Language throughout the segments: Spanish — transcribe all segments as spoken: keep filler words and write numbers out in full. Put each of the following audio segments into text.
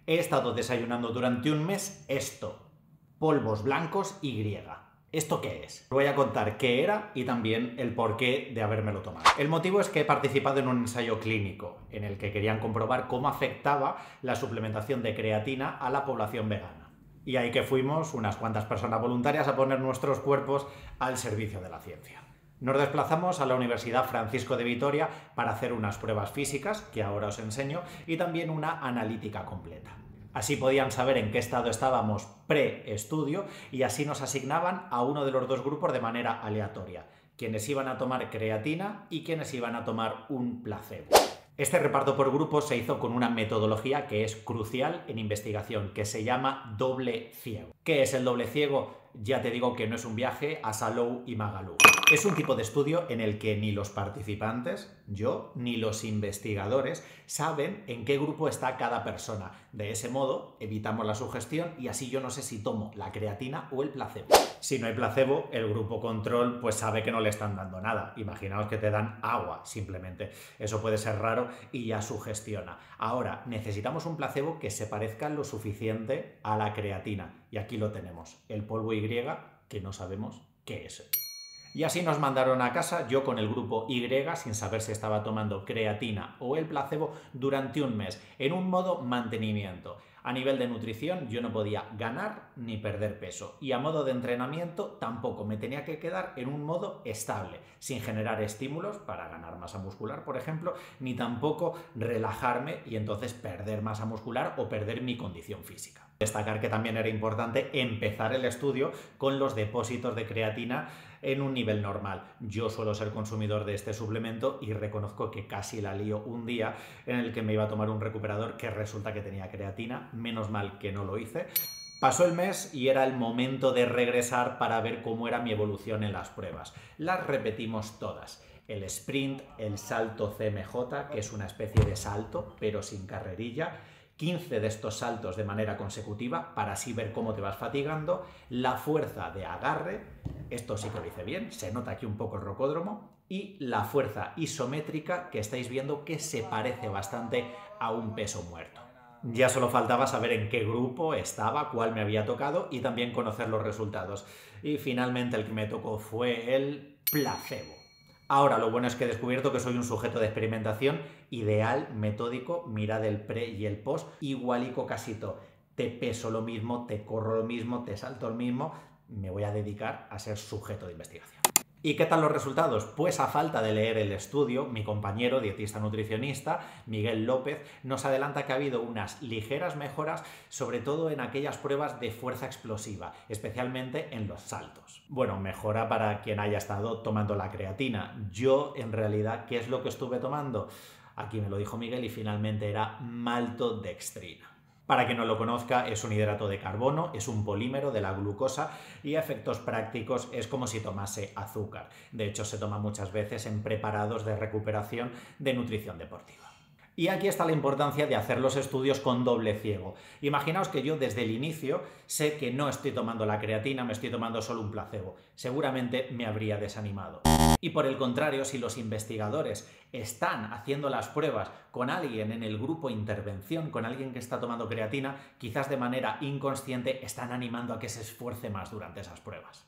He estado desayunando durante un mes esto, polvos blancos Y. ¿Esto qué es? Os voy a contar qué era y también el porqué de habérmelo tomado. El motivo es que he participado en un ensayo clínico en el que querían comprobar cómo afectaba la suplementación de creatina a la población vegana. Y ahí que fuimos unas cuantas personas voluntarias a poner nuestros cuerpos al servicio de la ciencia. Nos desplazamos a la Universidad Francisco de Vitoria para hacer unas pruebas físicas, que ahora os enseño, y también una analítica completa. Así podían saber en qué estado estábamos pre-estudio y así nos asignaban a uno de los dos grupos de manera aleatoria, quienes iban a tomar creatina y quienes iban a tomar un placebo. Este reparto por grupos se hizo con una metodología que es crucial en investigación, que se llama doble ciego. ¿Qué es el doble ciego? Ya te digo que no es un viaje a Salou y Magalú. Es un tipo de estudio en el que ni los participantes, yo, ni los investigadores saben en qué grupo está cada persona. De ese modo, evitamos la sugestión y así yo no sé si tomo la creatina o el placebo. Si no hay placebo, el grupo control pues sabe que no le están dando nada. Imaginaos que te dan agua, simplemente. Eso puede ser raro y ya sugestiona. Ahora, necesitamos un placebo que se parezca lo suficiente a la creatina. Y aquí lo tenemos, el polvo Y, que no sabemos qué es. Y así nos mandaron a casa, yo con el grupo Y, sin saber si estaba tomando creatina o el placebo, durante un mes, en un modo mantenimiento. A nivel de nutrición yo no podía ganar ni perder peso y a modo de entrenamiento tampoco, me tenía que quedar en un modo estable, sin generar estímulos para ganar masa muscular, por ejemplo, ni tampoco relajarme y entonces perder masa muscular o perder mi condición física. Destacar que también era importante empezar el estudio con los depósitos de creatina en un nivel normal. Yo suelo ser consumidor de este suplemento y reconozco que casi la lío un día en el que me iba a tomar un recuperador que resulta que tenía creatina, menos mal que no lo hice. Pasó el mes y era el momento de regresar para ver cómo era mi evolución en las pruebas. Las repetimos todas. El sprint, el salto C M J, que es una especie de salto, pero sin carrerilla, quince de estos saltos de manera consecutiva para así ver cómo te vas fatigando, la fuerza de agarre, esto sí que lo hice bien, se nota aquí un poco el rocódromo, y la fuerza isométrica que estáis viendo que se parece bastante a un peso muerto. Ya solo faltaba saber en qué grupo estaba, cuál me había tocado y también conocer los resultados. Y finalmente el que me tocó fue el placebo. Ahora, lo bueno es que he descubierto que soy un sujeto de experimentación ideal, metódico, mirad el pre y el post, igualico casito. Te peso lo mismo, te corro lo mismo, te salto lo mismo, me voy a dedicar a ser sujeto de investigación. ¿Y qué tal los resultados? Pues a falta de leer el estudio, mi compañero dietista nutricionista, Miguel López, nos adelanta que ha habido unas ligeras mejoras, sobre todo en aquellas pruebas de fuerza explosiva, especialmente en los saltos. Bueno, mejora para quien haya estado tomando la creatina. Yo, en realidad, ¿qué es lo que estuve tomando? Aquí me lo dijo Miguel y finalmente era maltodextrina. Para quien no lo conozca, es un hidrato de carbono, es un polímero de la glucosa y a efectos prácticos es como si tomase azúcar. De hecho, se toma muchas veces en preparados de recuperación de nutrición deportiva. Y aquí está la importancia de hacer los estudios con doble ciego. Imaginaos que yo desde el inicio sé que no estoy tomando la creatina, me estoy tomando solo un placebo. Seguramente me habría desanimado. Y por el contrario, si los investigadores están haciendo las pruebas con alguien en el grupo intervención, con alguien que está tomando creatina, quizás de manera inconsciente están animando a que se esfuerce más durante esas pruebas.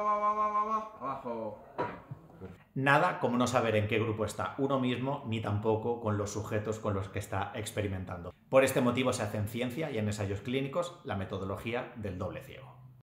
Abajo. Nada como no saber en qué grupo está uno mismo, ni tampoco con los sujetos con los que está experimentando. Por este motivo se hace en ciencia y en ensayos clínicos la metodología del doble ciego.